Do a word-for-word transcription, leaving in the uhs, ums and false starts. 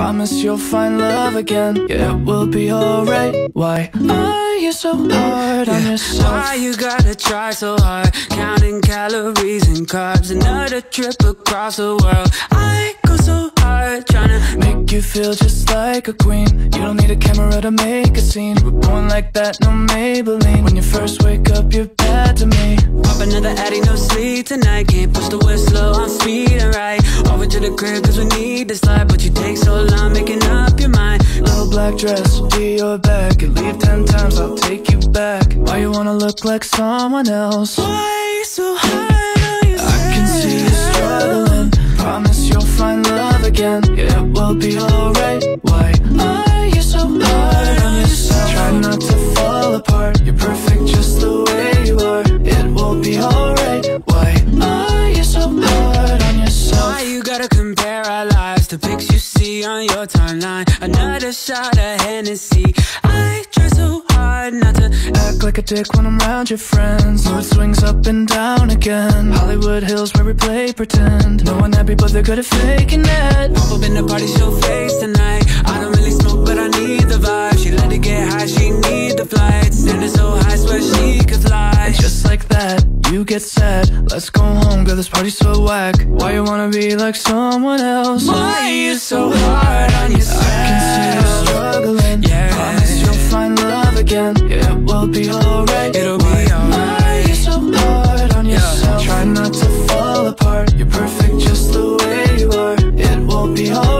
Promise you'll find love again. Yeah, it will be alright. Why are you so hard on yourself? Why you gotta try so hard, counting calories and carbs? Another trip across the world. I go so hard trying to make you feel just like a queen. You don't need a camera to make a scene. You were born like that, no Maybelline. When you first wake up, you're bad to me. Pop another Addy, no sleep tonight. Can't push the whistle on speed and right. Over to the crib cause we need this life, but you take so long making up your mind. Little black dress will be your bag. You leave ten times, I'll take you back. Why you wanna look like someone else? Why you so hard on yourself? I can see you struggling. Promise you'll find love again. Yeah, it will be alright. Why are you so hard on yourself? Try not to fall apart. You're perfect just the way you are. It will be alright. Why are you so hard on yourself? Why you gotta compare our lives to pics you see on your timeline? Another shot of Hennessy. I try so hard not to act like a dick when I'm around your friends. Mood swings up and down again. Hollywood Hills where we play pretend. No one happy but they're good at faking it. Pop up in the party, show face tonight. I don't really smoke but I need the vibe. She let it get high, she need the flight. Standing so high, swear she could fly. And just like that, you get sad. Let's go home, girl, this party's so whack. Why you wanna be like someone else? Why are you so hard on yourself? I can see you struggling. Yeah. Promise you'll find love again. Yeah, it will be alright. It'll be alright. Why are you so hard on yourself? Yeah. Try not to fall apart. You're perfect just the way you are. It will be alright.